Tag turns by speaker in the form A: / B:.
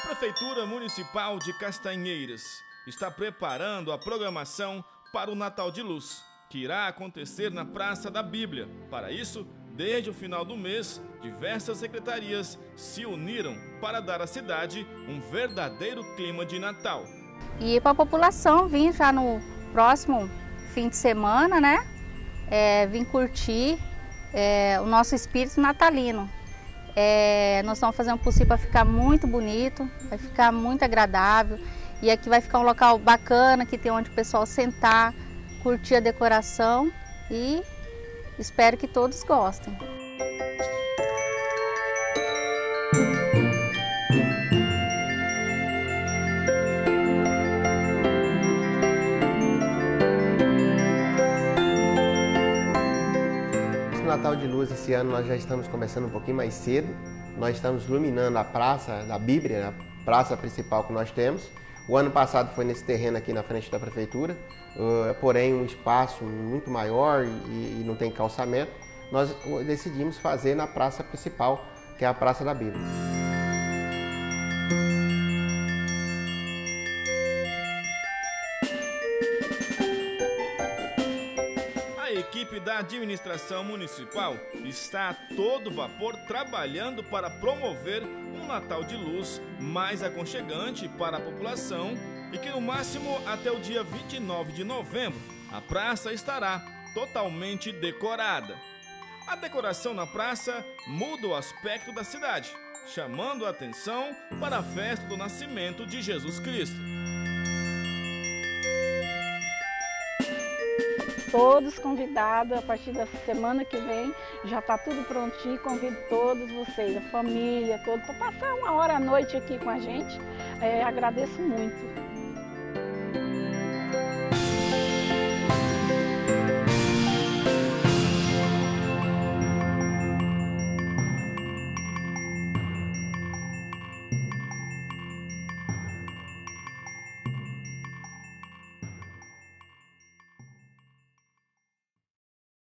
A: Prefeitura Municipal de Castanheiras está preparando a programação para o Natal de Luz, que irá acontecer na Praça da Bíblia. Para isso, desde o final do mês, diversas secretarias se uniram para dar à cidade um verdadeiro clima de Natal.
B: E para a população vir já no próximo fim de semana, né? Vir curtir o nosso espírito natalino. Nós vamos fazer um possível para ficar muito bonito, vai ficar muito agradável. E aqui vai ficar um local bacana, que tem onde o pessoal sentar, curtir a decoração e espero que todos gostem.
C: Natal de Luz esse ano nós já estamos começando um pouquinho mais cedo. Nós estamos iluminando a Praça da Bíblia, a praça principal que nós temos. O ano passado foi nesse terreno aqui na frente da prefeitura, porém um espaço muito maior e não tem calçamento. Nós decidimos fazer na praça principal, que é a Praça da Bíblia.
A: A equipe da administração municipal está a todo vapor trabalhando para promover um Natal de Luz mais aconchegante para a população e que no máximo até o dia 29 de novembro a praça estará totalmente decorada. A decoração na praça muda o aspecto da cidade, chamando a atenção para a festa do nascimento de Jesus Cristo.
D: Todos convidados, a partir da semana que vem já está tudo prontinho, convido todos vocês, a família, todos, para passar uma hora à noite aqui com a gente. Agradeço muito.